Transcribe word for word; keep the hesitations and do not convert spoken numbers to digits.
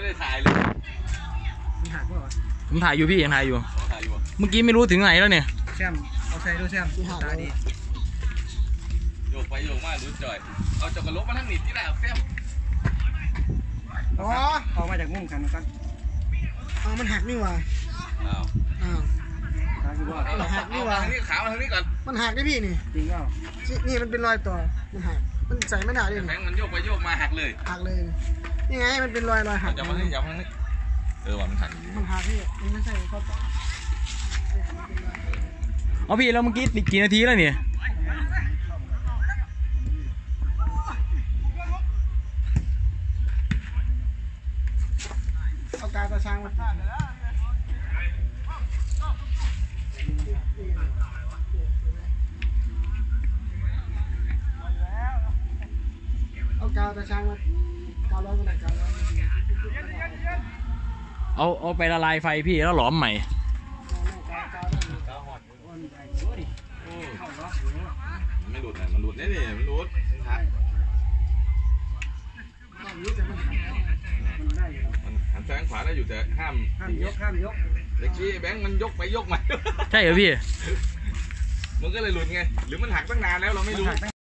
ได้ถ่ายเลยมึงถ่ายป่ะผมถ่ายอยู่พี่ยังถ่ายอยู่ถ่ายอยู่เมื่อกี้ไม่รู้ถึงไหนแล้วเนี่ยแซมเอาใส่ดูแซมตาดีโยกไปโยกมาดูจ่อยเอาจกกระลบมาทั้งหนีที่ไหนเอาแซมอ๋อออกมาจากมุมกันกันอ๋อมันหักนี่หว่าอ้าวอ้าวมันหักนี่หว่าทางนี้ขาวทางนี้ก่อนมันหักได้พี่นี่จริงเปล่านี่มันเป็นรอยต่อมันหักมันใส่ไม่ได้เลยแบงค์มันโยกไปโยกมาหักเลยหักเลยนี่ไงมันเป็นรอยรอยหักจับมาที่จับมาที่เออว่ามันหักมันหักพี่มันไม่ใช่เขาต่อเอาพี่แล้วเมื่อกี้กี่นาทีแล้วเนี่ยเอากาตาช้างมาเอากาวตาช้างมากาวร้อนมาไหนกาวร้อนเอาเอาไปละลายไฟพี่แล้วหลอมใหม่ไม่หลุดนะมันหลุดได้ดิมันหลุดครับมันหันซ้ายขวาได้อยู่แต่ห้ามห้ามยกห้ามยกเด็กกี้แบงค์มันยกไปยกมาใช่เหรอพี่มันก็เลยหลุดไงหรือมันหักตั้งนานแล้วเราไม่รู้